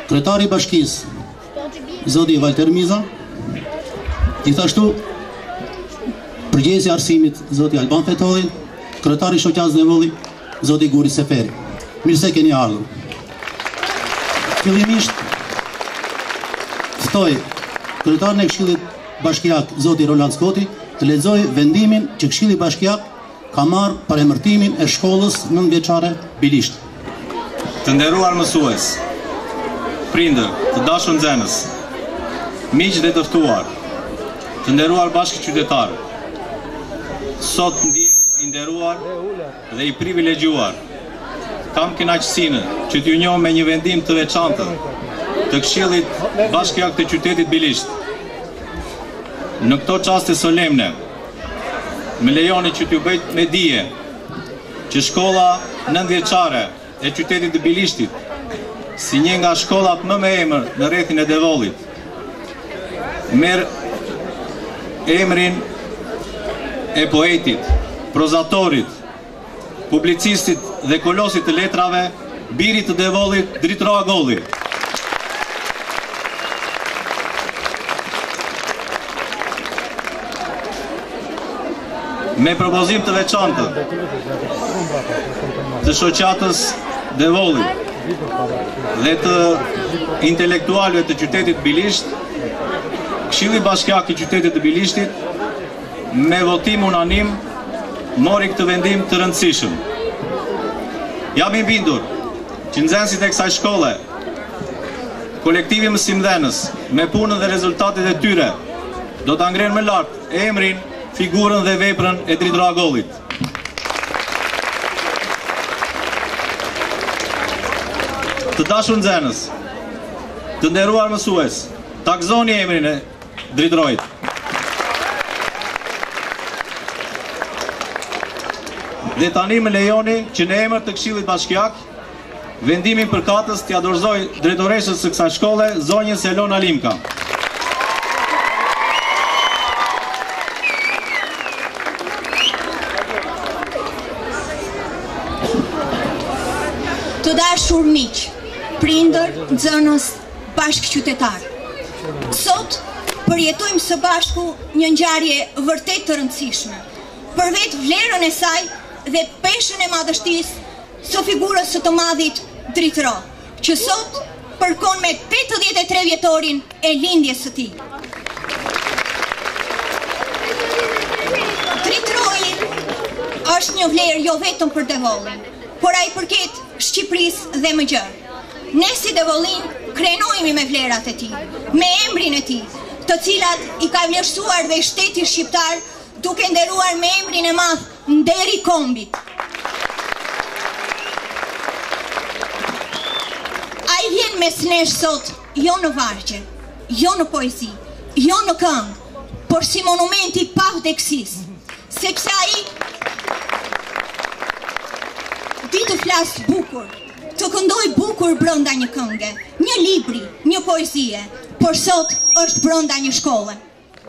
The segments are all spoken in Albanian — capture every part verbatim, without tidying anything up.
kryetari i bashkisë, zoti Valter Miza, gjithashtu përgjegjësi i arsimit, zoti Alban Fetolli, kryetari i shoqatës Nevolli, zoti Guri Seferi. Mirë se keni ardhur. Fillimisht ftoj kryetarin e Këshillit Bashkiak, zoti Roland Skoti, të lexoj vendimin që Këshilli Bashkiak ka marrë për emërtimin e shkollës nëntëvjeçare Bilisht. Të nderuar mësues, prindër, të dashur nxënës, miq dhe të ftuar, të nderuar bashkëqytetarë, sot ndihem i nderuar dhe i privilegjuar. Kam kënaqësinë që t'ju njoh me një vendim të veçantë të Këshillit Bashkiak të qytetit Bilisht. Në këto çaste solemne, më lejoni që t'ju bëj me dije që shkolla nëntëvjeçare e qytetit të Bilishtit, si një nga shkollat më me emër në rrethin e Devollit, merr emrin e poetit, prozatorit, publicistit dhe kolosit të letrave, birit të Devollit, Dritro Agolli. Me propozim të veçantë të shoqatës Devollit dhe të intelektualëve të qytetit Bilisht, Këshilli Bashkiak i qytetit të Bilishtit me votim unanim mori këtë vendim të rëndësishëm. Jam i bindur që nxënësit e kësaj shkolle, kolektivi mësimdhënës, me punën dhe rezultatet e tyre, do ta ngrenë më lart emrin, figurën dhe veprën e Dritro Agollit. Të dashur nxënës, të nderuar mësues, ta gëzoni emrin e Dritrojit. Dhe tani më lejoni që në emër të Këshillit Bashkiak, vendimin përkatës t'ia dorëzoj drejtoreshës së kësaj shkolle, zonjën Selona Limka. Të dashur miq, prindër, nxënës, bashkëqytetar. Sot përjetojmë së bashku një ngjarje vërtet të rëndësishme, për vetë vlerën e saj dhe peshën e madhështisë së figurës së të madhit Dritro, që sot përkon me tetëdhjetë e tre vjetorin e lindjes së tij. Dritroi është një vlerë jo vetëm për Devollin, por ai përket Shqipërisë dhe më gjërë. Ne si Devollin krenojmë me vlerat e tij, me emrin e tij, të cilat i ka vlerësuar dhe shteti shqiptar duke nderuar me emrin e madh Nderi Kombit. Ai vjen mes nesh sot jo në vargje, jo në poezi, jo në këngë, por si monumenti pa vdekësisë, sepse ai di të flasë bukur, të këndoj bukur brenda një kënge, një libri, një poezie, por sot është brenda një shkolle.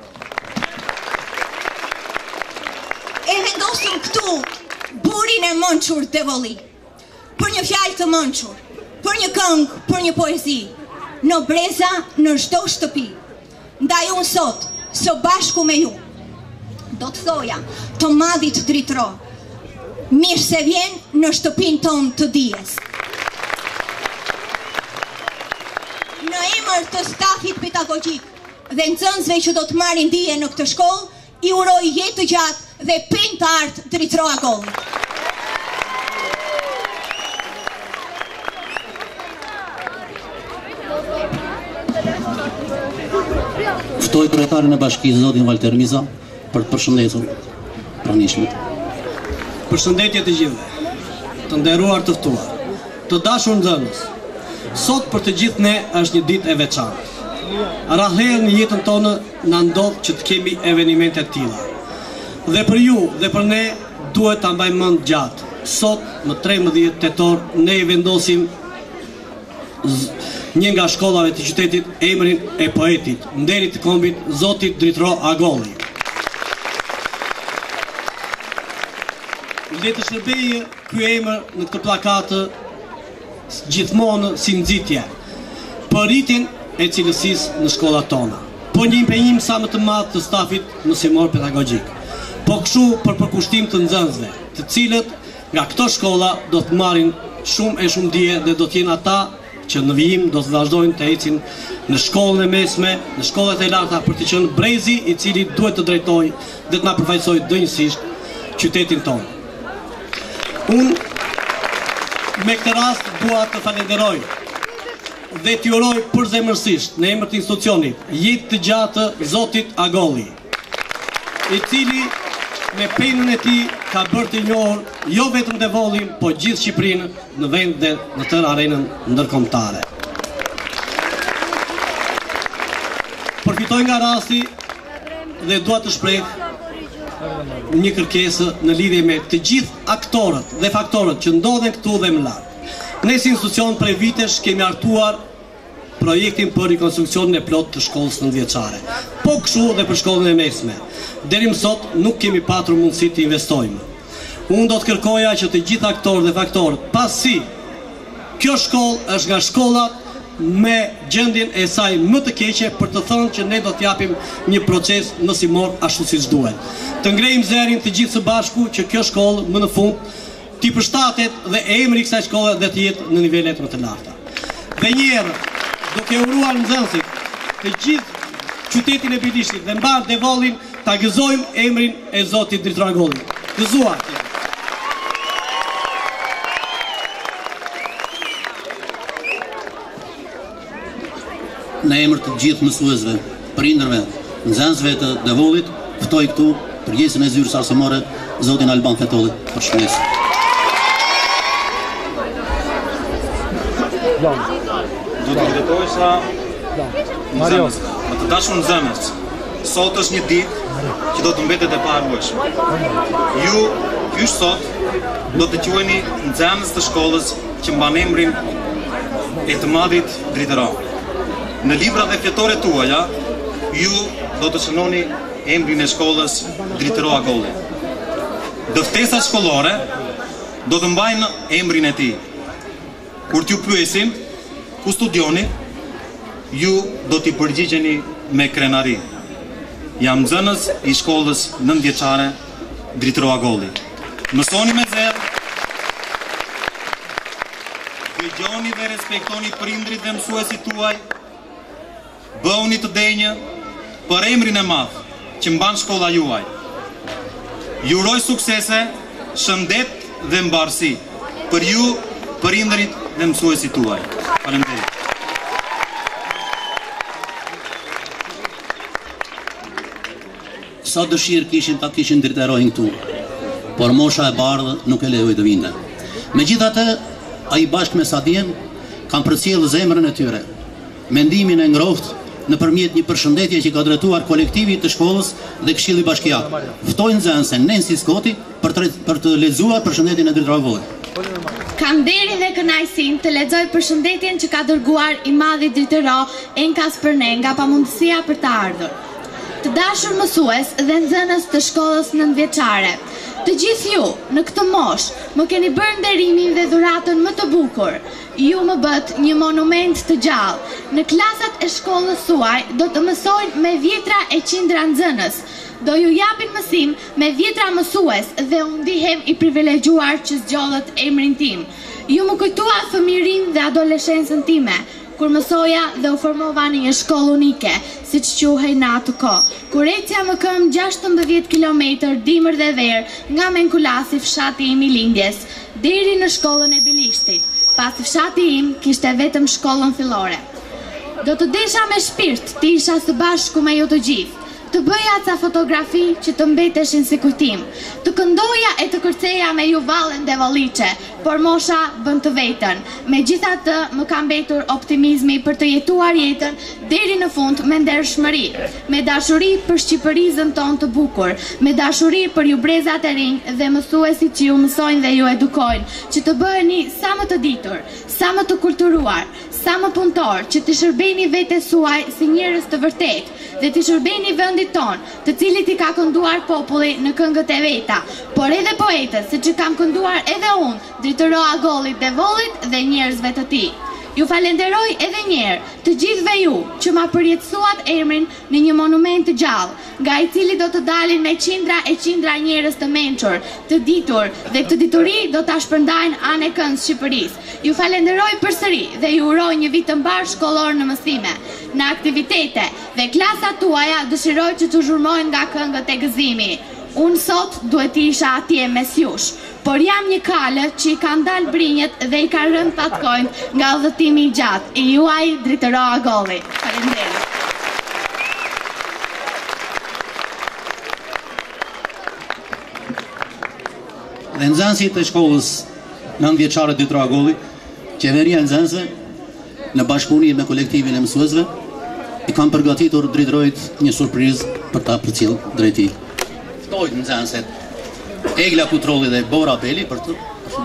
E vendosëm këtu burin e mençur Devolli, për një fjalë të mençur, për një këngë, për një poezi, në breza, në çdo shtëpi. Ndaj unë sot, së bashku me ju, do të thoja të madhit Dritro, mirë se vjen në shtëpin tonë të dijes. Në emër të stafit pedagogjik dhe nxënësve që do të marrin dije në këtë shkollë, i uroj jetë të gjatë dhe peng të artë Dritro Agolli. Ftoj kryetarin e bashkisë, zotin Valter Miza, për të përshëndetur pranishmit. Përshëndetje të gjithëve, të nderuar të ftuar, të dashur nxënës. Sot për të gjithë ne është një ditë e veçantë. Rrallëherë në jetën tonë na ndodh që të kemi evenimente të tilla. Dhe për ju dhe për ne duhet ta mbajmë mend gjatë. Sot në tridhjetë tetor ne i vendosim një nga shkollave të qytetit emrin e poetit, Nderit të Kombit, zotit Dritro Agolli. Le të shërbejë ky emër në këtë plakatë gjithmonë si nxitje. për rritjen e cilësisë në shkollat tona, për një impenjim sa më të madh të stafit mësimor pedagogjik, po kështu për përkushtim të nxënësve, të cilët nga këto shkolla do të marrin shumë e shumë dije dhe do të jenë ata që në vijim do të vazhdojnë të ecin në shkollën e mesme, në shkollat e larta për të qenë brezi i cili duhet të drejtojë dhe të na përfaqësojë dënjësisht qytetin tonë. Unë me këtë rast dua të falenderoj dhe t'ju uroj përzemërsisht në emër të institucionit jetë të gjatë Zotit Agolli, i cili me penën e tij ka bërë të njohur jo vetëm Devollin, po gjithë Shqipërinë në vend dhe në tërë arenën ndërkombëtare. Përfitoj nga rasti dhe dua të shpreh një kërkesë në lidhje me të gjithë aktorët dhe faktorët që ndodhen këtu dhe më lart. Ne si institucion prej vitesh kemi hartuar projektin për rikonstruksionin e plot të shkollës nëntëvjeçare. Po kështu dhe për shkollën e mesme. Deri më sot nuk kemi patur mundësi të investojmë. Unë do të kërkoja që të gjithë aktorët dhe faktorët, pasi kjo shkollë është nga shkollat me gjendjen e saj më të keqe, për të thënë që ne do të japim një proces mësimor ashtu siç duhet. Të ngrejmë zërin të gjithë së bashku që kjo shkollë më në fund t'i përshtatet dhe emri i kësaj shkolle dhe të jetë në nivelet më të larta. Dhe një herë, duke uruar nxënësit të gjithë qytetin e Bilishtit dhe mbar Devollin, ta gëzojmë emrin e Zotit Dritor Agolli. Gëzuar. Në emër të gjithë mësuesve, prindërve, nxënësve të Devollit, ftoj këtu përgjegjësin e zyrës arsimore, Zotin Alban Fetolli, për shëndet. Do të drejtohesha nxënësve. Më të dashur nxënës, sot është një ditë që do të mbetet e paharrueshme. Ju, ky sot, do të quheni nxënës të shkollës që mban emrin e të madhit Dritëra. Në librat dhe fletore tuaja, ju do të shënoni emrin e shkollës Dritëra Agolli. Dëftesat shkollore do të mbajnë emrin e tij. Kur t'ju pyesin ku studioni, ju do t'i përgjigjeni me krenari. Jam nxënës i shkollës nëntëvjeçare Dritëra Agolli. Mësoni me zell, dëgjoni dhe respektoni prindrit dhe mësuesit tuaj, bëuni të denjë për emrin e madh që mban shkolla juaj. Ju uroj suksese, shëndet dhe mbarësi për ju, prindrit dhe mësuesit tuaj. Faleminderit. Sa dëshirë kishin ta kishin drejtorin këtu, por mosha e bardhë nuk e lejoi të vinte. Megjithatë, ai bashkë me Sadien kanë përcjellë zemrën e tyre, mendimin e ngrohtë nëpërmjet një përshëndetje që ka drejtuar kolektivit të shkollës dhe Këshilli Bashkiak. Ftojnë nxënësen Nensi Skoti për të, për të lexuar përshëndetjen e Dritor Agollit. Kam deri dhe kënaqësinë të lexoj përshëndetjen që ka dërguar i madhi Dritëra enkas për ne nga pamundësia për të ardhur. Të dashur mësues dhe nxënës të shkollës nëntëvjeçare, të gjithë ju në këtë moshë më keni bërë nderimin dhe dhuratën më të bukur. Ju më bët një monument të gjallë. Në klasat e shkollës suaj do të mësojnë me vjetra e qindra nxënës. Do ju japin mësim me vjetra mësues dhe unë ndihem i privilegjuar që zgjodhet emrin tim. Ju më kujtua fëmijërinë dhe adoleshencën time, kur mësoja dhe u formova në një shkollë unike, si që quhej në atë kohë, kur ecja më këm gjashtëmbëdhjetë kilometër dimër dhe verë nga Menkulasi, fshati im i lindjes, deri në shkollën e Bilishtit, pasi fshati im kishte vetëm shkollën fillore. Do të desha me shpirt të isha së bashku me ju të gjithë, të bëja ca fotografi që të mbeteshin si kujtim, të këndoja e të kërceja me ju Vallen Devolliçe, por mosha bën të vetën. Megjithatë, më ka mbetur optimizmi për të jetuar jetën deri në fund me ndershmëri, me dashuri për Shqipërizën tonë të bukur, me dashuri për ju brezat e rinj dhe mësuesit që ju mësojnë dhe ju edukojnë, që të bëheni sa më të ditur, sa më të kulturuar, sa më punëtor, që të shërbeni vetes suaj si njerëz të vërtetë dhe të shërbeni vendit ton, të cilit i ka kënduar populli në këngët e veta, por edhe poetët, siç i kam kënduar edhe unë, Dritor Agollit, Devollit dhe njerëzve të tij. Ju falenderoj edhe njerë të gjithve ju që ma përjetësuat emrin në një monument të gjallë, nga i cili do të dalin me qindra e qindra njerëz të mençur, të ditur, dhe këtë dituri do ta shpërndajnë anë e këndës Shqipërisë. Ju falenderoj përsëri dhe ju uroj një vit të mbar shkollor në mësime, në aktivitete dhe klasat tuaja dëshiroj që të zhurmojnë nga këngët e gëzimi. Unë sot duhet isha atje mes jush, por jam një kalë që i kanë dalë brinjët dhe i ka rënë patkojnë nga udhëtimi i gjatë, i juaj Dritëroa Golli. Faleminderit. Dhe nxënësit e shkollës nëntëvjeçare Dritëroa Golli, qeveria nxënësve në bashkëpunim me kolektivin e mësuesve i kanë përgatitur Dritërojt një surprizë për ta përcjellë drejt tij. Ftojnë nxënësit Egla Kutrolli dhe Bora Beli për të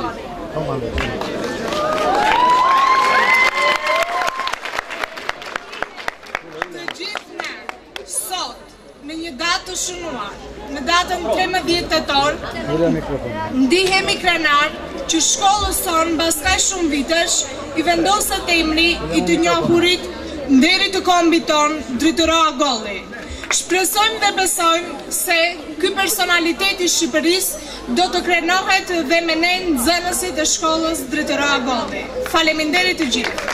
Të gjithë ne, sot, në një datë të shënuar, në datën tremëdhjetë tetor, ndihemi krenar që shkollës sonë mbas kaq shumë vitesh i vendoset emri i të njohurit nderi të kombit ton Dritëroa Golli. Shpresojmë dhe besojmë se ky personalitet i Shqipërisë do të krenohet dhe me ne nxënësit e shkollës Dritëroa Golli. Faleminderit të gjithë.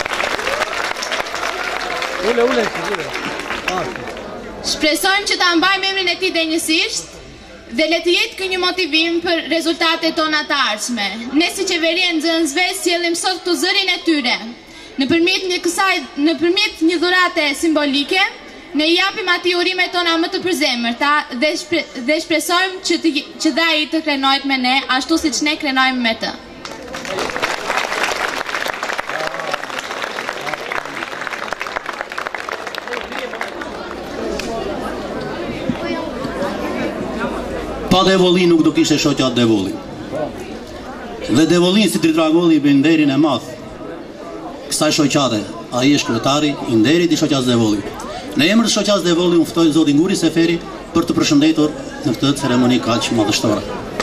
Ule, ule, ule. Shpresojmë që ta mbajmë emrin e tij denjësisht dhe le të jetë ky një motivim për rezultatet tona të ardhshme. Ne si qeveria e nxënësve sjellim sot këtu zërin e tyre. Nëpërmjet një kësaj, nëpërmjet një dhurate simbolike, ne i japim atij urimet tona më të përzemërta dhe, shpre, dhe shpresojmë që, të, që dhe ai të krenohet me ne, ashtu siç ne krenojmë me të. Pa Devollin nuk do kishte shoqja Devollin. Dhe Devollin si Dritëroa Golli i bën nderin e madh kësaj shoqate. Ai është kryetari i nderit i shoqjas Devolli. Në emër të shoqjas Devolli unë ftoj zotin Guri Seferi për të përshëndetur në këtë ceremoni kaq madhështore.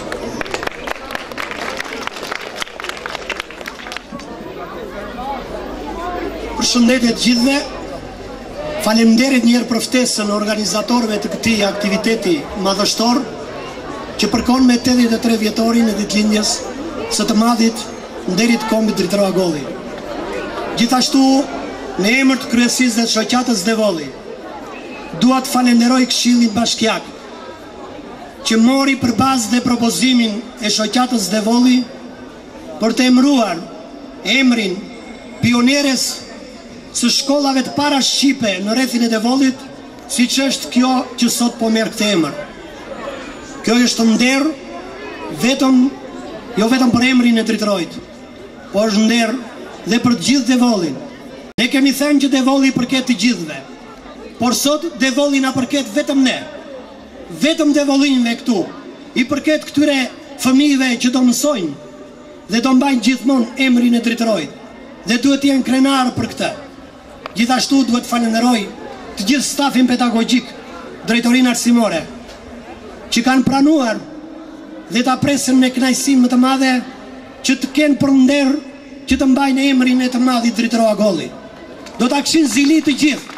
Përshëndetje të gjithëve. Faleminderit një herë për ftesën e organizatorëve të këtij aktiviteti madhështor që përkon me tetëdhjetë e tre vjetorin e ditëlindjes së të madhit nderit kombit Dritëroa Golli. Gjithashtu, në emër të kryesisë dhe shoqatës Devolli, dua të falenderoj Këshillin Bashkiak që mori për bazë dhe propozimin e shoqatës Devolli për të emëruar emrin pioneres së shkollave të para shqipe në rrethin e Devollit, siç është kjo që sot po merr këtë emër. Kjo është nder vetëm jo vetëm për emrin e Dritërojt, por është nder dhe për të gjithë Devollin. Ne kemi thënë që Devolli i përket të gjithëve, por sot Devolli na përket vetëm ne. Vetëm Devollinëve këtu i përket këtyre fëmijëve që do mësojnë dhe do mbajnë gjithmonë emrin e Dritërojt dhe duhet të jenë krenar për këtë. Gjithashtu duhet falenderoj të gjithë stafin pedagogjik, drejtorinë arsimore, që kanë pranuar dhe ta presin me kënaqësi më të madhe që të kenë për nder që të mbajnë emrin e të madhit Dritëroa Golli. Do ta kishin zili të gjithë.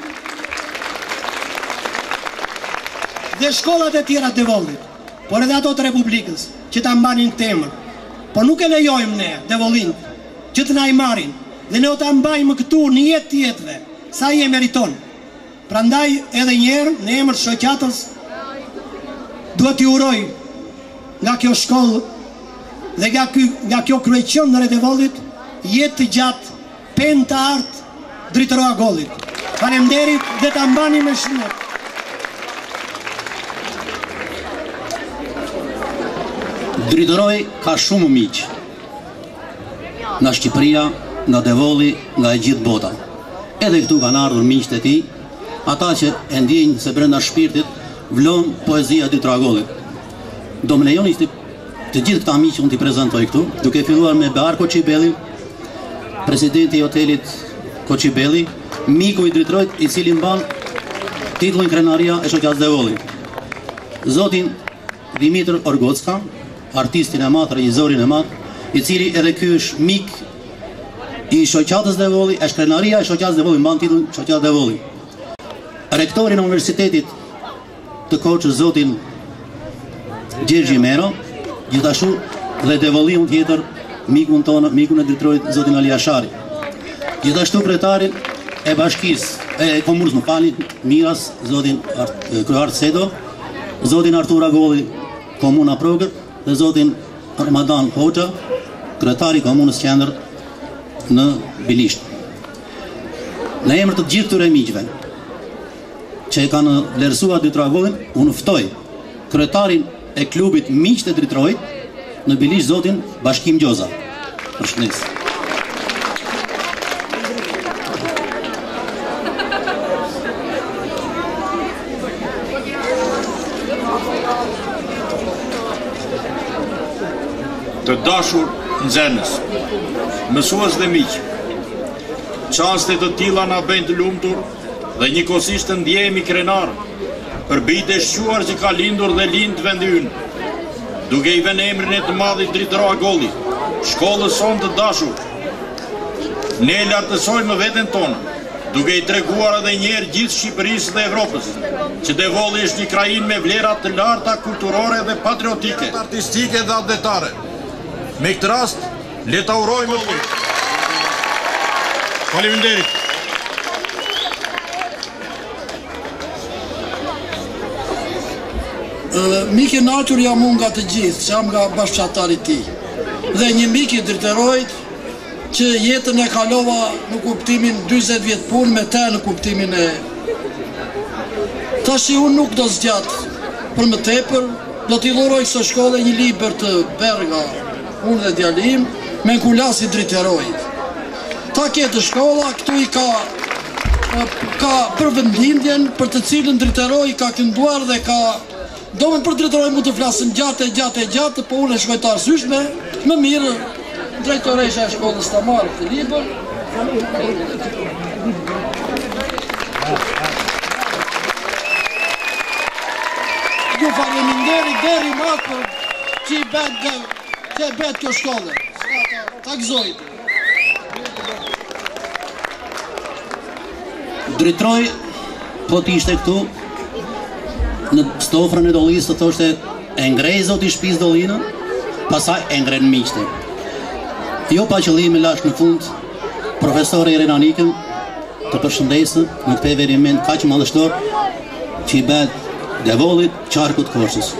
Dhe shkollat e tjera të Devollit, por edhe ato të Republikës, që ta mbanin këtë emër. Po nuk e lejojmë ne, Devollin, që të na i marrin, dhe ne o ta mbajmë këtu në jetë të jetëve, sa i e meriton. Prandaj edhe njerë, në emër të shoqatës, duhet t'i uroj nga kjo shkollë dhe nga, ky, nga kjo kryeqendër e Devollit, jetë të gjatë, pen të artë Dritëroa Gollit. Faleminderit dhe ta mbani me shëndet. Dritëroi ka shumë miq. Nga Shqipëria, nga Devolli, nga e gjithë bota. Edhe këtu kanë ardhur miqtë e tij, ata që e ndjejnë se brenda shpirtit vlon poezia e Dritëroa Gollit. Do më lejoni të, të gjithë këta miq që unë t'i prezantoj këtu, duke filluar me Behar Koçibellin, presidenti i hotelit Koçibelli, miku i Dritërojt, i cili mban titullin krenaria e shoqjas Devolli. Zotin Dimitër Orgocka, artistin e madh, regjisorin e madh, i cili edhe ky është mik i shoqatës Devolli, e shkrenaria e shoqatës Devolli, mban titullin shoqatë Devolli. Rektorin e Universitetit të Korçës zotin Gjergji Mero, gjithashtu dhe Devolliun tjetër, mikun tonë, mikun e drejtorit zotin Ali Ashari. Gjithashtu kryetarin e bashkisë, e komunës më falni, Miras, zotin kryetari Sedo, zotin Artur Agolli, komuna Progrët, dhe zotin Ramadan Hoxha, kryetari i komunës Qendër në Bilisht. Në emër të gjithë këtyre miqve që e kanë vlerësuar Dritor Agollin, unë ftoj kryetarin e klubit Miqtë e Dritorit në Bilisht, zotin Bashkim Gjoza. Përshëndetje. Të dashur nxënës, mësues dhe miq, çaste të tilla na bëjnë të lumtur dhe njëkohësisht të ndjehemi krenar për bijtë e shquar që ka lindur dhe lind vendi ynë. Duke i vënë emrin e të madhit Dritor Agolli, shkollës sonë të dashur, ne lartësojmë veten tonë, duke i treguar edhe një herë gjithë Shqipërisë dhe Evropës që Devolli është një krajinë me vlera të larta kulturore dhe patriotike, artistike dhe atletare. Me këtë rast, le ta urojmë të faleminderit. Mik i natur jam unë nga të gjithë, që jam nga bashkëqatari ti. Dhe një mik i drejtorit që jetën e kalova në kuptimin dyzet vjetë punë me te në kuptimin e... Tashi unë nuk do zgjatë për më tepër, do t'i dhuroj kësë shkolle një liber të Berga, unë dhe djalim, me nkulasi drejtorit. Ta ketë shkolla, këtu i ka ka përvendindjen për të cilën drejtori ka kënduar dhe ka do me për drejtori mu të flasën gjatë e gjatë e gjatë, po unë e shkoj të arsyshme, më mirë drejtoresha e shkollës të marrë të liber. Ju faleminderi deri matë që i betë që e betë kjo shkolle. Ta gëzojtë. Dritroj, po t'ishte këtu, në stofrën e Dollisë të thoshte e ngrej zoti shtëpisë Dollinën, pasaj e ngren miqtë. Jo pa qëllime lash në fund, profesori Irena Nikën të përshëndesë në këtë eveniment kaq madhështor që i bëhet Devollit qarkut Korçës.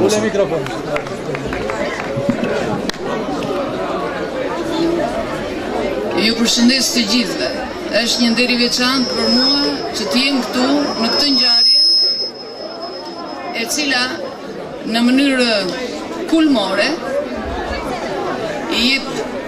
Ju përshëndes të gjithëve. Është një nder i veçantë për mua që të jem këtu në këtë ngjarje, e cila në mënyrë kulmore i jep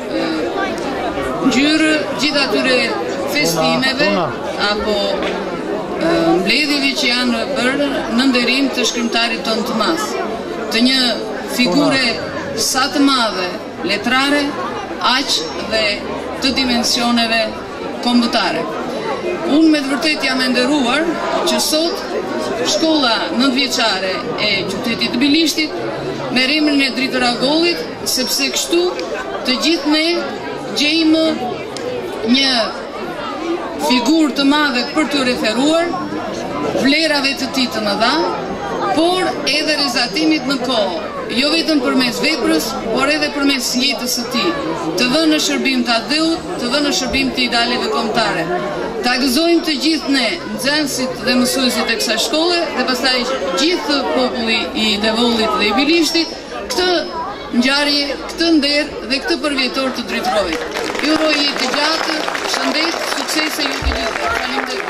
ngjyrë gjithë atyre festimeve apo mbledhjeve që janë bërë në nderim të shkrimtarit tonë të madh, të një figure sa të madhe letrare, aq dhe të dimensioneve kombëtare. Unë me të vërtet jam e nderuar që sot shkolla nëntëvjeçare e qytetit të Bilishtit merr emrin e Dritor Agollit, sepse kështu të gjithë ne gjejmë një figurë të madhe për të referuar, vlerave të tij të mëdha, por edhe rizatimit në kohë, jo vetëm përmes veprës, por edhe përmes jetës së tij, të vënë në shërbim të adheut, të vënë në shërbim të idealeve kombëtare. Ta gëzojmë të gjithë ne, nxënësit dhe mësuesit e kësaj shkolle, dhe pastaj gjithë populli i Devollit dhe i Bilishtit, këtë ngjarje, këtë nder dhe këtë përvjetor të drejtorit. Ju uroj jetë gjatë, shëndet, suksese ju të gjithë. Faleminderit.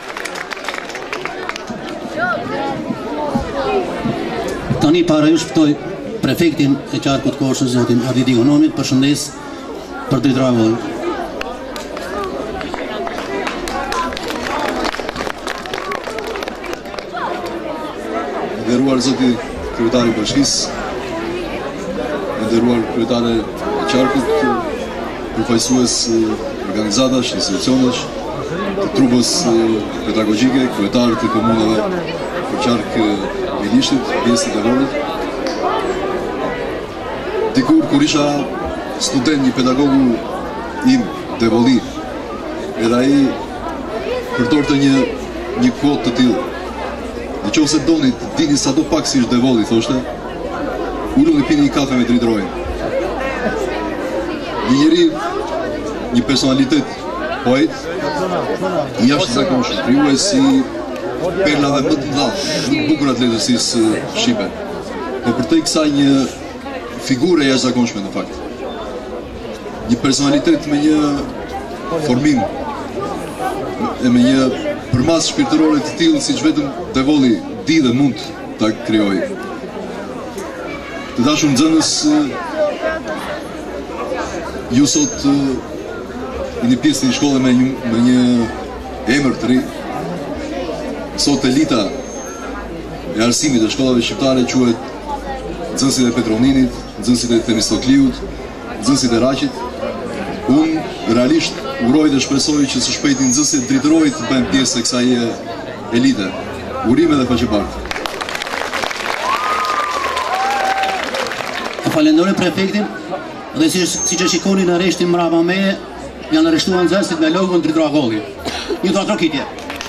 Tani para ju shpëtoj prefektin e qarkut Korçës, zotin Ardit Ikonomit, përshëndes për Dritor Agollin. Nderuar zoti kryetari i bashkisë, nderuar kryetare e qarkut, përfaqësues organizatash, institucionesh, të trupës pedagogjike, kryetarët e komunave për qark Bilishtit, pjesë të Devollit. Dikur kur isha student, një pedagogu im Devolli. Edhe ai përdorte një një quote të tillë. Në qoftë se doni të dini sado pak si është Devolli, thoshte, uluni pini një kafe me Dritroin. Një njeri, një personalitet poet, i jashtëzakonshëm, krijues si perlave më të mëdha, më të bukura të letërsisë shqipe. Dhe përtej kësaj një figure jashtëzakonshme në fakt. Një personalitet me një formim, me një përmas shpirtërore të tillë siç vetëm Devolli di dhe mund ta krijojë. Të dashur nxënës, ju sot jeni pjesë një shkolle me një, me një emër të ri. Sot elita e arsimit e shkollave shqiptare quhet nxënësit e Petroninit, nxënësit e Themistokliut, nxënësit e Raqit. Unë realisht uroj dhe shpresoj që së shpejti nxënësit Dritorojit të bëjnë pjesë e kësaj elite. Urime dhe paqepart. Falenderoj prefektin dhe si, si që shikoni në arreshtin mbrapa meje, janë arrestuar nxënësit me logon Dritoragolli. Një të atrokitje.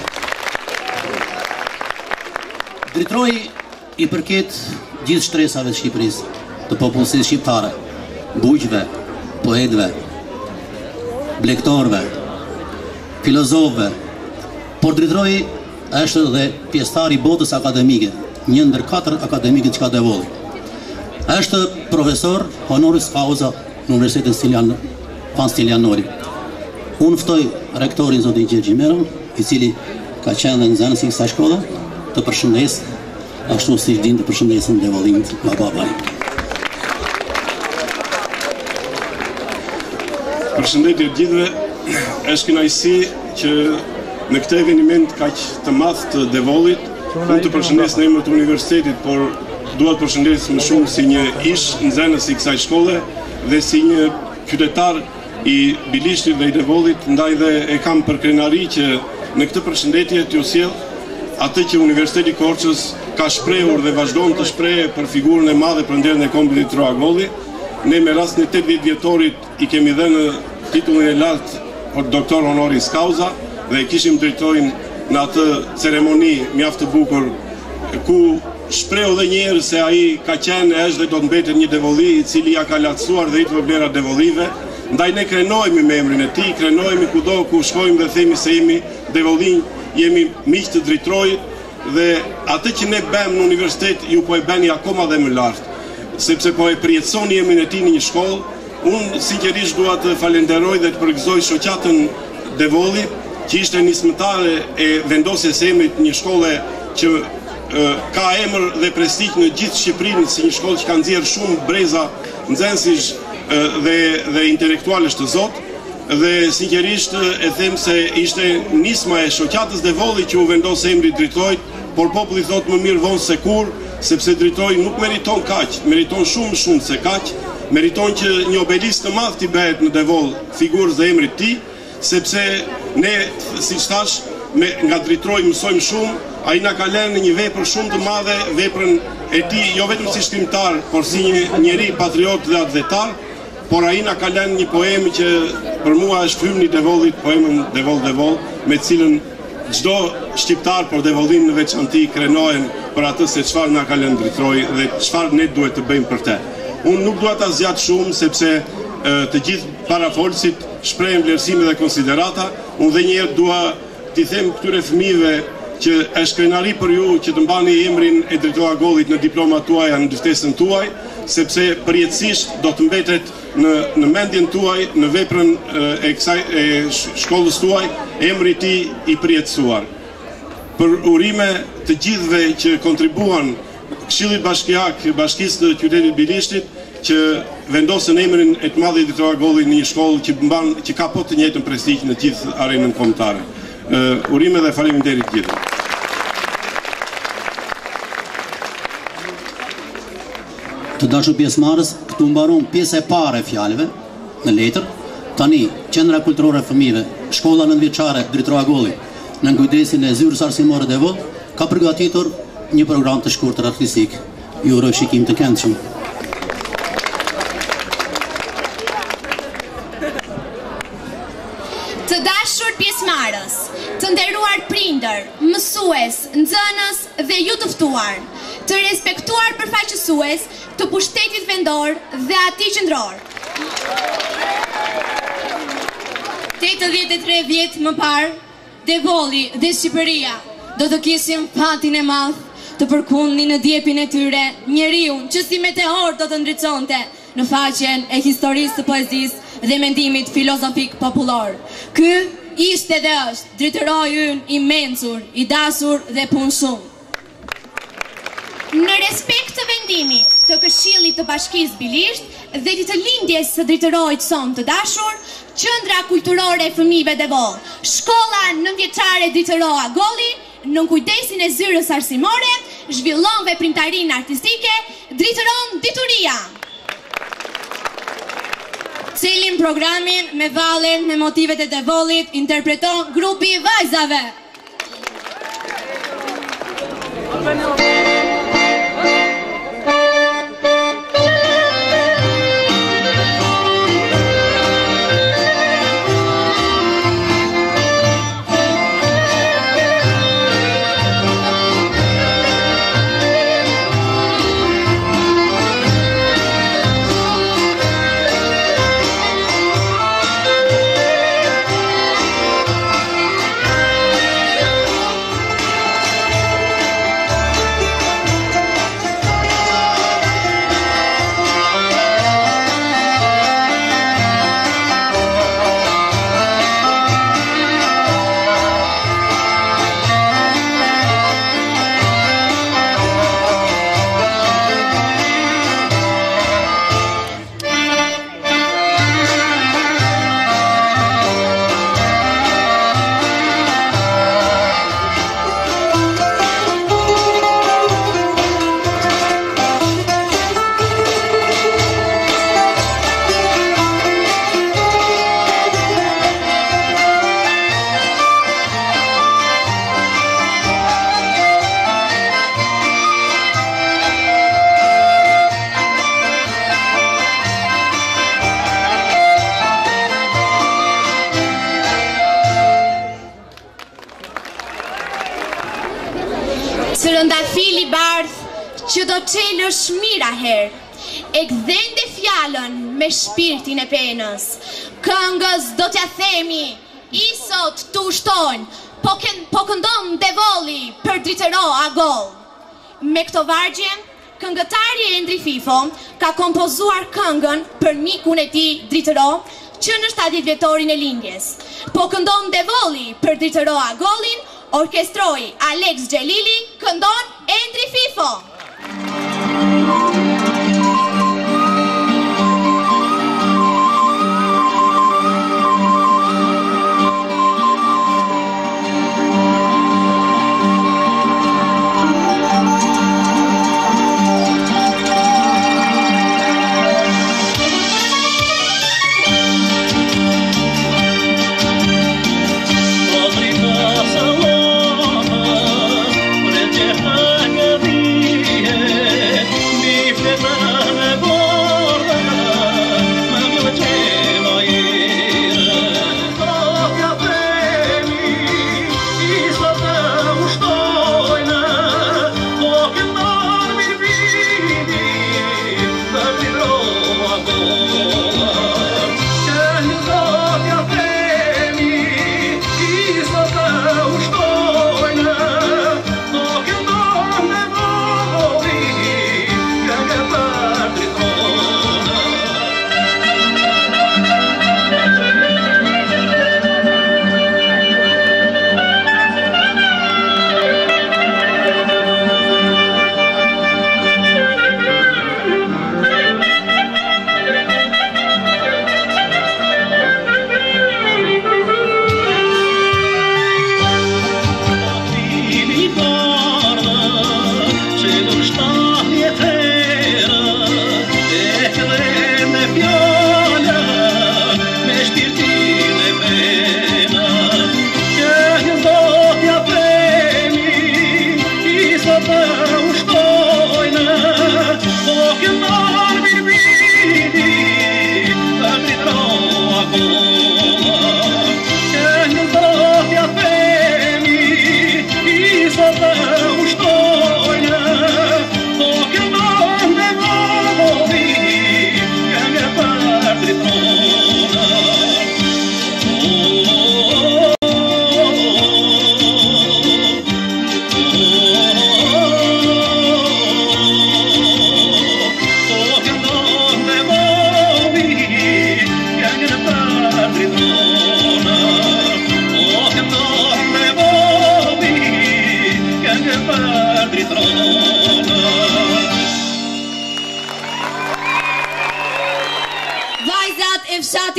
Dritroji i përket gjithë shtresave të Shqipërisë, të popullsisë shqiptare, bujqve, poetëve, blektorëve, filozofëve, por Dritroji është dhe pjesëtar i botës akademike, një ndër katër akademikët që ka Devolli. Është profesor honoris causa në Universitetin Stilian, Pan Stilianori. Unë ftoj rektorin zotin Gjergj Meron, i cili ka qenë dhe nxënës i kësaj shkolle, të përshëndes, ashtu si din të përshëndesin Devollin nga babaj. Përshëndetje të gjithëve, është kënaqësi që në këtë eveniment kaq të madh të Devollit, unë të përshëndes në emër të universitetit, por dua të përshëndes më shumë si një ish nxënës i kësaj shkolle dhe si një qytetar i Bilishtit dhe i Devollit, ndaj dhe e kam për krenari që në këtë përshëndetje t'ju sjell atë që Universiteti Korçës ka shprehur dhe vazhdon të shprehë për figurën e madhe për nderën e kombit Dritoragolli. Ne me rastin e tetëdhjetë vjetorit i kemi dhënë titullin e lartë për doktor honoris causa dhe kishim drejtojnë në atë ceremoni mjaft të bukur ku shprehu dhe njerë se ai ka qenë e është dhe do të mbetet një Devolli i cili ja ka lartësuar dhe i të vëblera Devollive. Ndaj ne krenojmë me emrin e tij, krenojmë kudo ku shkojmë dhe themi se jemi Devollin, jemi miq të Dritorojit dhe atë që ne bëjmë në universitet ju po e bëni akoma dhe më lart, sepse po e përjetësoni emrin e tij në një shkollë. Unë sinqerisht dua të falenderoj dhe të përgëzoj shoqatën Devolli, që ishte nismëtare e vendosjes së emrit një shkolle që e, ka emër dhe prestigj në gjithë Shqipërinë, si një shkollë që ka nxjerrë shumë breza nxënësish dhe dhe intelektualësh të Zot. Dhe sinqerisht e them se ishte nisma e shoqatës Devolli që u vendos emri Dritorit, por populli thot më mirë vonë se kur, sepse Dritori nuk meriton kaq, meriton shumë shumë se kaq, meriton që një obelisk të madh t'i bëhet në Devoll figurës dhe emrit të tij, sepse ne, siç thash, me nga Dritori mësojmë shumë. Ai na ka lënë një vepër shumë të madhe, veprën e tij jo vetëm si shkrimtar, por si një njeri patriot dhe atletar. Por ai na ka lënë një poemë që për mua është frymni i Devollit, poemën Devoll Devoll, me të cilën çdo shqiptar por Devollin në veçantë krenohen për atë se çfarë na ka lënë Dritori dhe çfarë ne duhet të bëjmë për të. Unë nuk dua ta zgjat shumë sepse e, të gjithë parafolësit shprehin vlerësime dhe konsiderata. Unë dhe një herë dua t'i them këtyre fëmijëve që është krenari për ju që të mbani emrin e Dritoragollit në diplomat tuaja, në dyftesën tuaj, sepse përjetësisht do të mbetet në, në mendjen tuaj, në veprën e, kësaj, e shkollës tuaj, emri ti i përjetësuar. Për urime të gjithve që kontribuan Këshillit Bashkiak, Bashkisë të qytetit Bilishtit, që vendosën emrin e të madhit Dritoragollit në një shkollë që, mban, që ka po të njëjtën prestigj në gjithë arenën kombëtare. Uh, urime dhe faleminderit gjithë. Të dashur pjesëmarrës, këtu mbaron pjesa e parë e fjalëve në letër. Tani, Qendra Kulturore e Fëmijëve, Shkolla Nëntëvjeçare Dritoragolli, në kujdesin e zyrës arsimore Devoll, ka përgatitur një program të shkurtër artistik. Ju uroj shikim të këndshëm. Të dashur pjesëmarrës, të nderuar prindër, mësues, nxënës dhe ju të ftuar, të respektuar përfaqësues të pushtetit vendor dhe atij qendror. tetëdhjetë e tre vjet më parë, Devolli dhe Shqipëria do të kishin fatin e madh të përkundnin në djepin e tyre njeriun që si meteor do të ndriçonte në faqen e historisë së poezisë dhe mendimit filozofik popullor. Ky ishte dhe është dritëroi ynë i mencur, i dashur dhe punshum. Në respekt të vendimit të Këshillit të Bashkisë Bilisht dhe të lindjes së dritëroit son të dashur, Qendra Kulturore e Fëmijëve Devoll, Shkolla Nëntëvjeçare Dritëro Agolli, në kujdesin e zyrës arsimore, zhvillon veprimtarinë artistike, dritëron dituria. Cilin programin me vallen me motivet e Devollit interpreton grupi vajzave. Trëndafili bardh që do çelësh mira herë, e gdhende fjalën me shpirtin e penës. Këngës do t'ja themi, i sot të ushtojnë, po, po këndon Devolli për Dritëro Agoll. Me këto vargje, këngëtari Endri Fifo ka kompozuar këngën për mikun e tij Dritëro, që në shtatëdhjetë vjetorin e lindjes. Po këndon Devolli për Dritëro Agollin, orkestroi Alex Xhelili, këndon Endri Fifo. Yeah.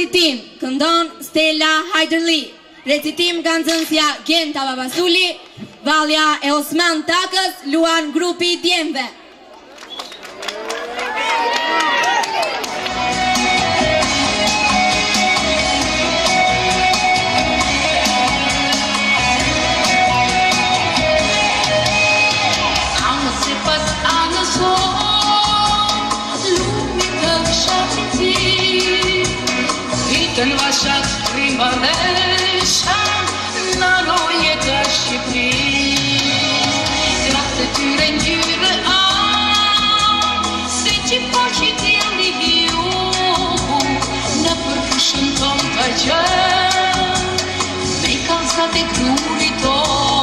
recitim këndon Stella Hajderli. Recitim kanë zënësja Genta Babasuli, Valja e Osman Takës, luan grupi djemve. Të në vashat rimbalesha në roje të Shqipëris Gratë të tyre njyre a se që po që t'jeli ju në përfushën ton të gjë me kalsat e grurit to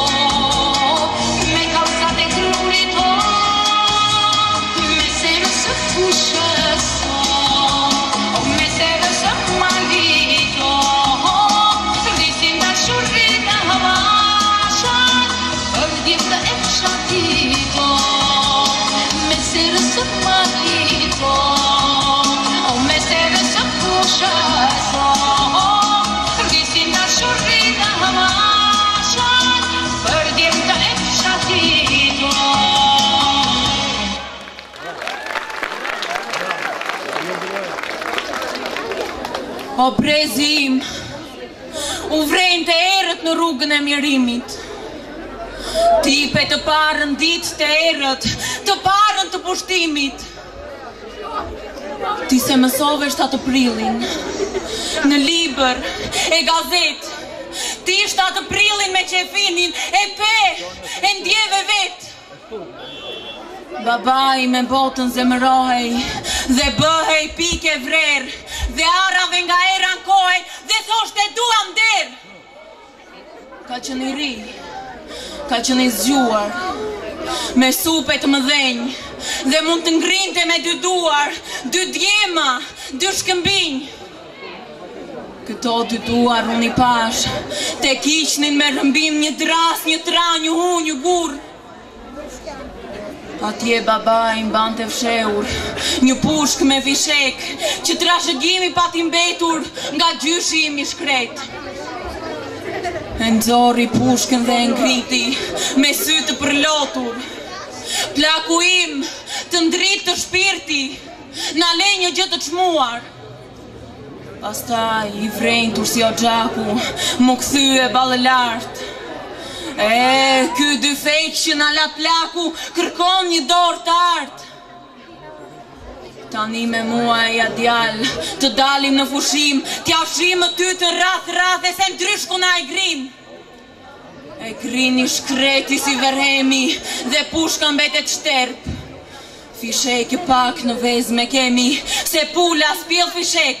me kalsat e grurit to me serës së fushës o me serës së malito rrisin da shurrita havashat për djetë e fshatito me serës së malito o me serës së fushës rrisin da shurrita havashat për djetë e fshatito. O brezim, u vrejnë të erët në rrugën e mjerimit. Ti pe të parën ditë të erët, të parën të pushtimit. Ti se mësove shtatë prilin, në libër, e gazet. Ti shtatë prilin me qefinin, e pe, e ndjeve vetë. Babaj me botën zemërohej, dhe bëhej pike vrerë, dhe arave nga era në kohej, dhe thoshte duam der. Ka që një ri, ka që një zgjuar, me supe të mëdhenj, dhe mund të ngrinte me dy duar, dy djema, dy shkëmbinj. Këto dy duar unë i pash, te kishnin me rëmbim një dras, një tra, një hu, një gur. Atje babaj mbante fsheur, një pushk me fishek, që trashëgimi pati mbetur nga gjyshi im i shkret. E nxori pushkën dhe ngriti, me sy të përlotur. Plaku im të ndrit të shpirti, na le një gjë të çmuar. Pastaj i vrejntur si o gjaku, mu kthye ballë lartë. E, ky dy fejq që në la plaku kërkon një dorë të artë. Tani me mua e ja djal, të dalim në fushim, t'ja shimë ty të rath rath e se ndryshku na i grin. E grini shkreti si verhemi dhe pushka mbetet shterp. Fishek e pak në vezme kemi, se pula s'pjell fishek.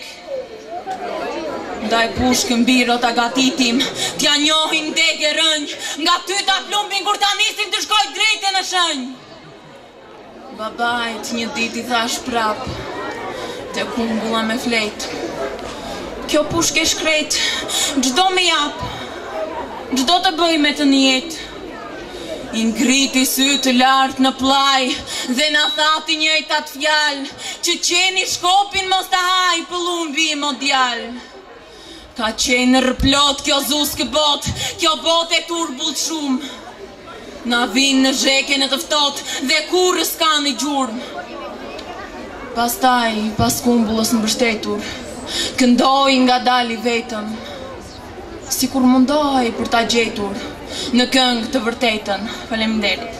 Ndaj pushkën biro t'a gatitim, t'ja njohin degë rënj, nga ty t'a plumbin kur t'a nisim të shkoj drejte në shënj. Babajt një dit i thash prap, te kumbulla me flet. Kjo pushke shkret, gjdo me jap, gjdo të bëj me të njet. I ngriti sy të lartë në plaj, dhe na thati njëjtat fjal, që qeni shkopin mos të haj, pëllun bim o djal. Ka qenë rëplot kjo zuskë bot, kjo bot e turbullt shumë. Na vinë në zheke në tëftot dhe kurës ka një gjurëm. Pastaj, pas kumbullës në bështetur, këndoj nga dali vetëm, si kur mundohaj për ta gjetur në këngë të vërtetën. Faleminderit.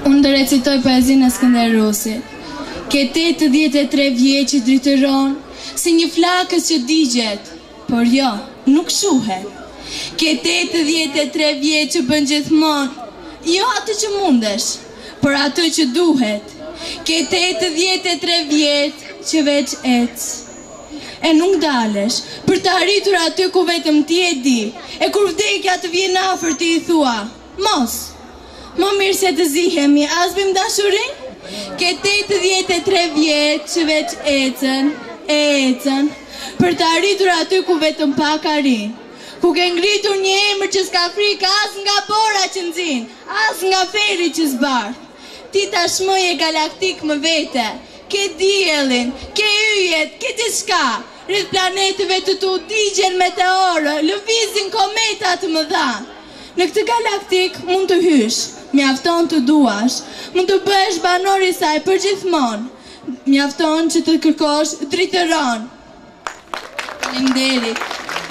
Unë do recitoj poezinë e Skënderbeut. Ke tetëdhjetë e tre vjeç që dritëron si një flakës që digjet, por jo, nuk shuhet. Ke tetëdhjetë e tre vjeç që bën gjithmonë, jo atë që mundesh, por atë që duhet. Ke tetëdhjetë e tre vjeç që veç ec. E nuk dalesh për të arritur aty ku vetëm ti e di. E kur vdekja të vjen afër ti i thua, mos. Më mirë se të zihemi, as bim dashurin? Ke tetëdhjetë e tre vjetë që veç ecën, e ecën, për të arritur aty ku vetëm pak arrin. Ku ke ngritur një emër që s'ka frikë as nga bora që nxin, as nga feri që s'bar. Ti tashmë je galaktik më vete, ke diellin, ke yjet, ke gjithçka. Rreth planeteve të tu digjen meteorë, lëvizin kometa të mëdha. Në këtë galaktik mund të hysh, mjafton të duash, mund të bëhesh banor i saj përgjithmonë. Mjafton që të kërkosh dritëron. Faleminderit.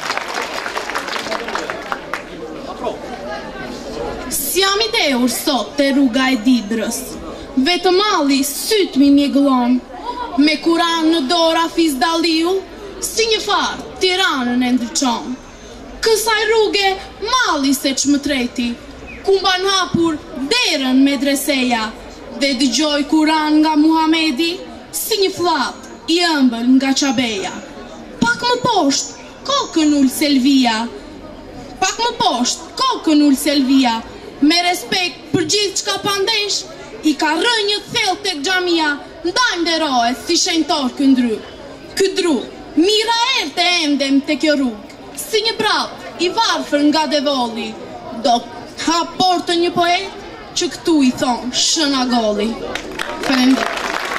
Sjam i dehur sot te rruga e Dibrës. Vetëm malli syt mi mjegëllon, me Kuran në dora fiz dalliu, si një farë Tiranën e ndryqon. Kësaj rruge malli se që më treti, ku mban hapur derën me dreseja, dhe dëgjoj Kuran nga Muhamedi, si një flap i ëmbël nga Qabeja. Pak më poshtë, kokën ul Selvia, pak më poshtë, kokën ul Selvia, me respekt për gjithë qka pandesh, i ka rënjë thellë tek xhamia, ndaj nderohet si shenjtor këndry. Këdru, mira erë të emdem të kjo rrugë, si një brap i varfër nga devolli, do ha portën një poet që këtu i thonë shëna golli. Faleminderit.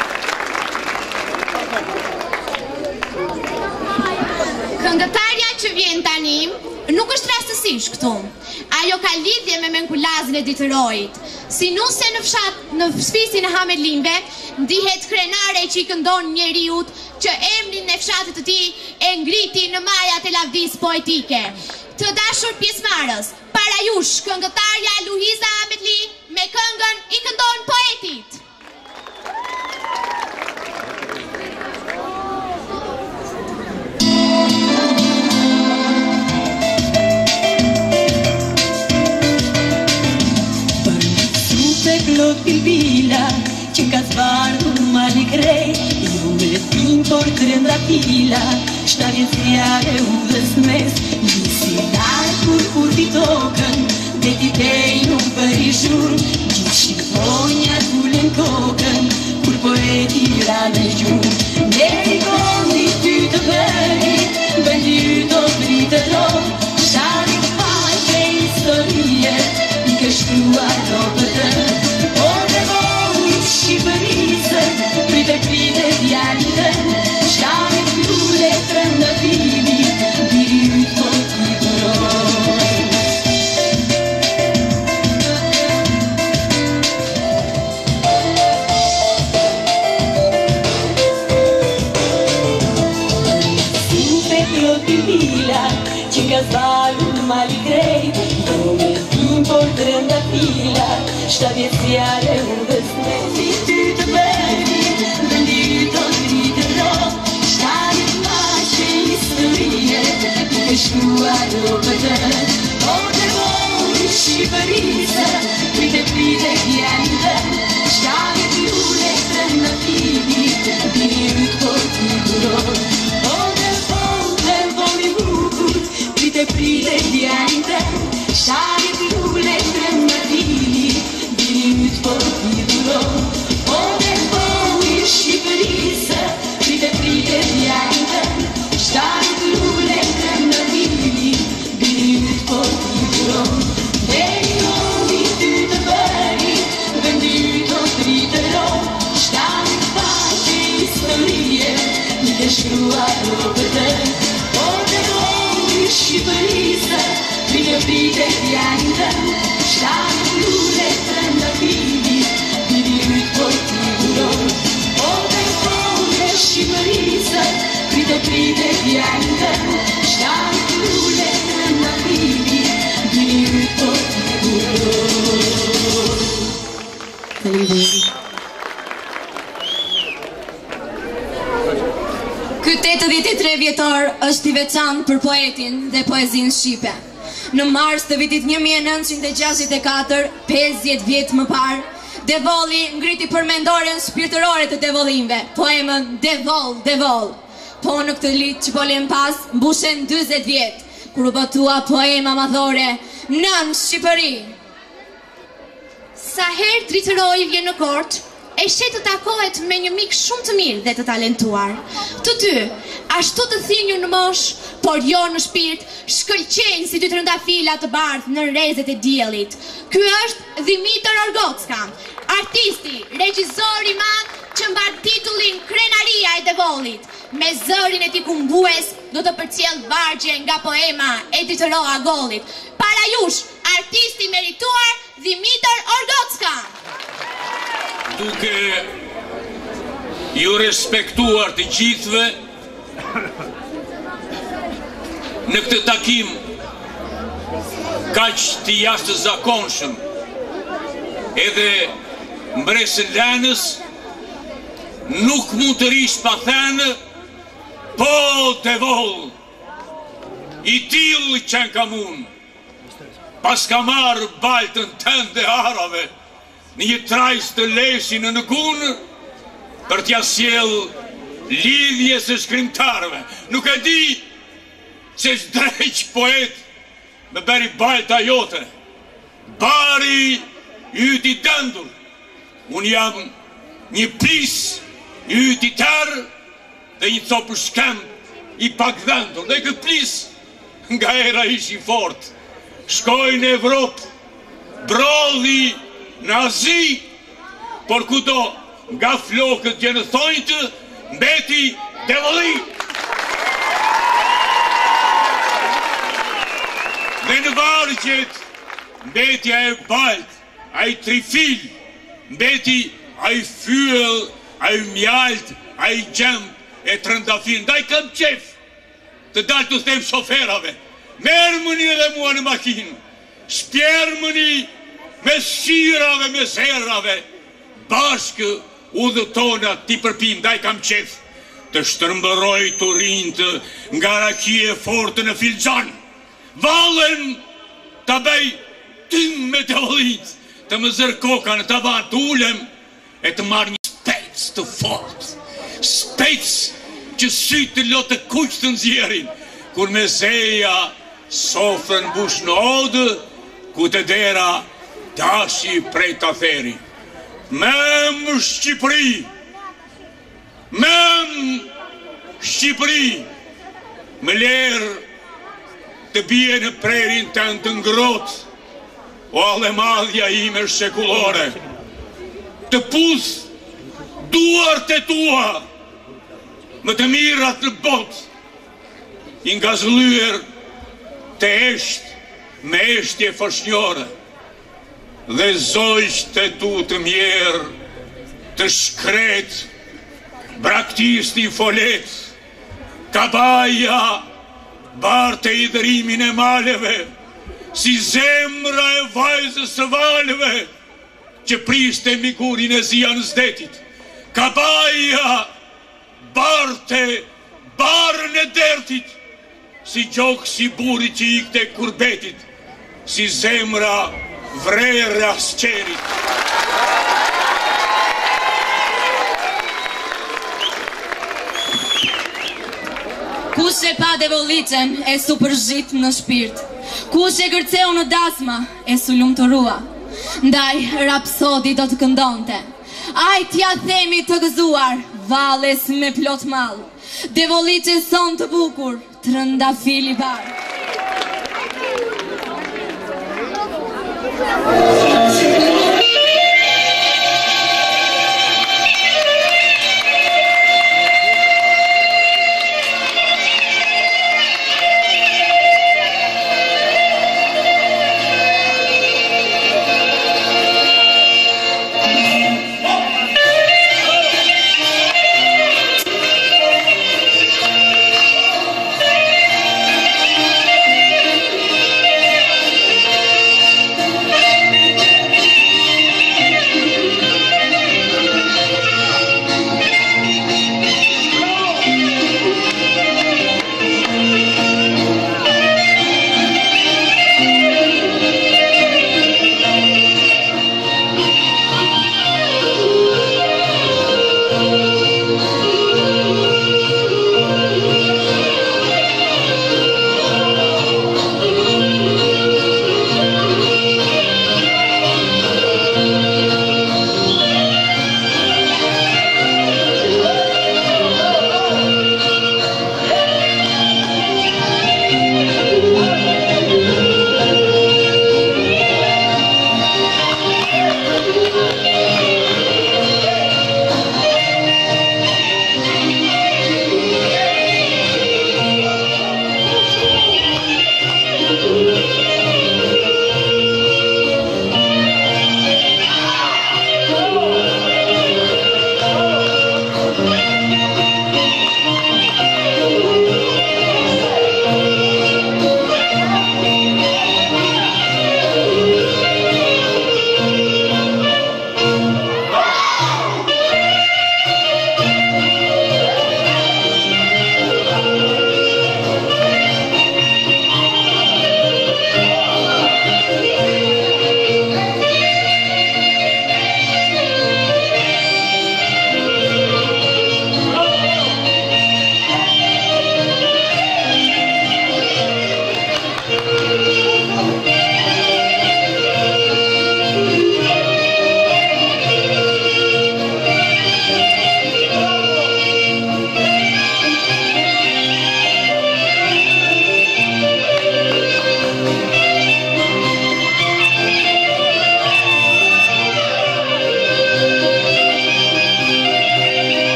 Këngëtarja që vjen tani nuk është rastësisht këtu. Ajo ka lidhje me menkulazën e ditërojit. Si nuse në fshat, në sfisin e Hamerlinve, ndihet krenare që i këndon njeriut që emrin e fshatit të tij e ngriti në majat e lavdis poetike. Të dashur pjesëmarrës, para jush këngëtarja Luiza Ahmetli me këngën I këndon poetit. Plot pilpila që ka zvardu mali krej, ju me tim por trenda pila, shtarje zjare u dhe smes, njësi larë kur urti tokën, dhe ti tej nuk për i shurë, gjithë shqiponja t'ullen kokën, kur poeti ra me gjurë. Deri kondi ty të bëri, bëndi të vritë ro, sharit faqe historie, i kështruar ropët të. Shqipërisë, prite prite djalitën, shkamet lule të në fili, diri ytë po t'i buroj. Supe plot i vila, që ka zbalu në mali krejt, do me tim por të rënda fila, shtabje zjare u dhe smeti. Shkuar ropët të, o të vojë Shqipërisë, prite prite djalitën, shkamet lule të në fili, diri ytë po t'i buroj. O të vojë, vojë bukur, prite prite djalitën, shkamet lule të në fili, diri ytë po t'i buroj. O të vojë Shqipërisë, prite prite djalitën, shkamet lule të në fili, diri ytë po t'i buroj. Deri kondi ty të bëri, vendi ytë o t'ritë ro, shkamet faqe historie, një të shkruar ropët të. O të vojë Shqipërisë, prite prite djalitën, shkamet lule të në fili, diri ytë po t'i buroj. O të vojë Shqipërisë, prite prite djalitën, shkamet lule të në fili, diri ytë po t'i buroj. Ky tetëdhjetë e tre vjetor është i veçantë për poetin dhe poezinë shqipe. Në mars të vitit një mijë e nëntëqind e gjashtëdhjetë e katër, pesëdhjetë vjet më parë, Devolli ngriti përmendoren shpirtërore të devollimve, poemën Devol, Devol. Po në këtë litë që polem pas, mbushen dyzet vjet, kur u botua poema madhore Nën Shqipëri. Sa herë dritëroi vjen në Korçë, e shet të takohet me një mik shumë të mirë dhe të talentuar. Të dy, ashtu të thinjur në mosh, por jo në shpirt, shkëlqejnë si dy trëndafila të bardhë në rrezet e diellit. Ky është Dimitër Orgocka, artisti, regjisor i madh që mban titullin Krenaria e Devollit. Me zërin e tij kumbues do të përcjell vargje nga poema e Ditëroa Gollit. Para jush, artisti merituar Dimitër Orgocka. Duke ju respektuar të gjithve, në këtë takim kaq të jashtëzakonshëm, edhe mbresën Lënës nuk mund të rish pa thënë po Devol, i tillë që kam unë, pas ka marrë baltën tënde dhe arave, në një trajs të leshi në nëgunë, për t'ja sjell lidhje së shkrimtarëve. Nuk e di që është drejq poet me beri balta jote, bari yti dëndur. Unë jam një plis yti tërë dhe një copë shkem i pak dëndur. Dhe këtë plis nga era ishi fort, shkoj në Evropë, brodhi në Azi, por kudo nga flokët gjenëthojtë, mbeti Devolli. Dhe në vargjet, mbetja e balt, a i trifil, mbeti a i fyëll, a i mjalt, a i gjem e trëndafin. Da i kam qef të dalë të them shoferave, merë mëni edhe mua në makinë, shpjerë mëni me shirave, me zerave, bashkë u dhe tona ti përpim, da i kam qef të shtërmbëroj të rinjtë nga rakie fortë në filxan, valen të bej tim me Devollit, të më zër koka në tavan, të ulem e të marrë një spec të fort, spec që sytë të lotë të kuqë të nxjerin, kur me zeja sofrën bush në odë, ku të dera dashi prej të theri. Mem Shqipëri, mem Shqipëri, më lerë të bje në prerin të në të ngrot, o alle madhja ime shekullore, të puth duart e tua, më të mirat në bot, i nga zlyer të eshtë me eshtje fëshnjore, dhe zojsh të tu të mjerë, të shkret, braktis një folet, kabaja, barte i dhërimin e maleve, si zemra e vajzës së valeve, që priste migurin e zian zdetit, kabaja, barte, barën e dertit, si gjokë si buri që ikte kurbetit, si zemra vrerë asqerit. Kush e pa Devollitën e su përzhit në shpirt, kush e gërceu në dasma e su lumturua, ndaj rapsodi do të këndonte, aj t'ja themi të gëzuar, vales me plot mal, Devollitë son të bukur, trëndafili bar. Thank you.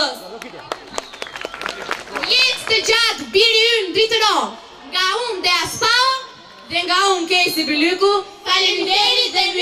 Devollës. Jetë të gjatë biri ynë dritëro, nga unë dhe Aspa dhe nga unë Kesi Bëlyku, faleminderit dhe